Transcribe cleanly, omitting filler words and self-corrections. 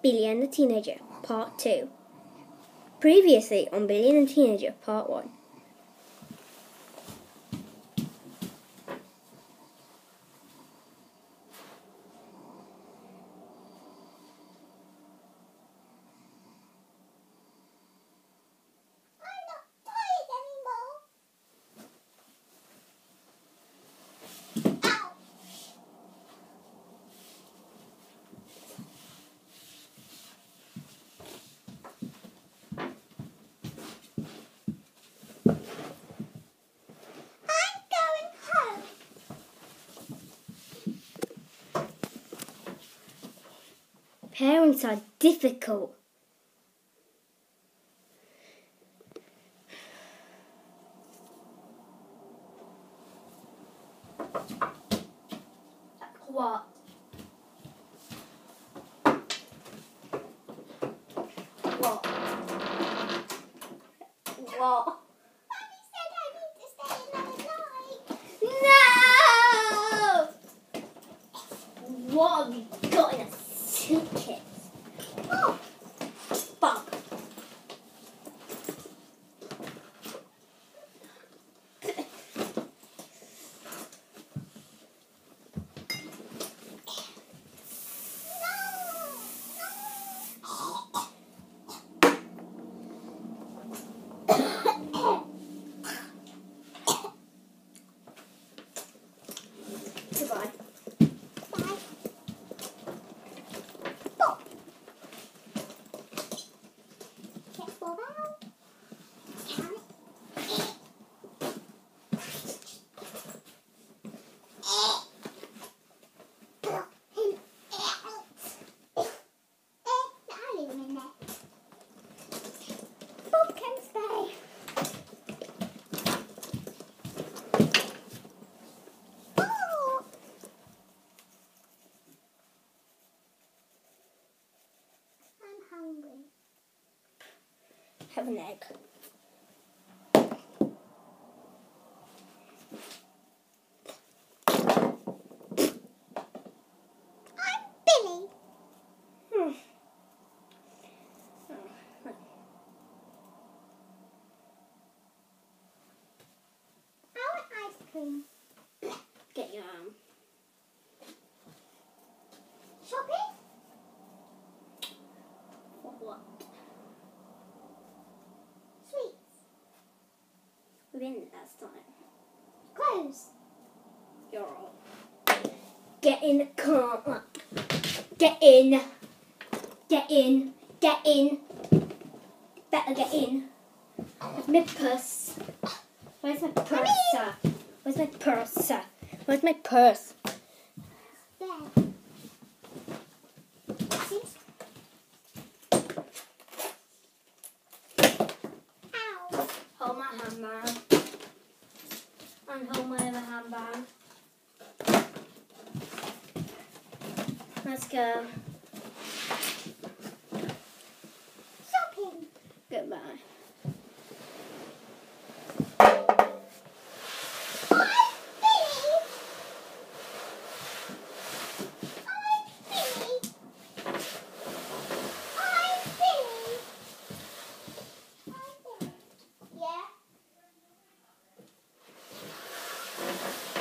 Billy and the Teenager, Part 2. Previously on Billy and the Teenager, Part 1. Parents are difficult. What? What? What? Mommy said I need to stay another night. No! What have you got in a suitcase? Oh. Bob. Goodbye. Bye. Pop. Get Bob out. Count. Pop him out. I'll leave him in there. Bob can stay. Oh. I'm hungry. Have an egg. I'm Billy. I want ice cream. Get your Shopping? For what? Sweets. We've been last time. Clothes. You're all. Get in the car. Get in. Get in. Get in. Better get in. Where's my purse? Where's my purse? Where's my purse? Where's my purse? There. See? Ow. Hold my handbag. And hold my other handbag. Let's go.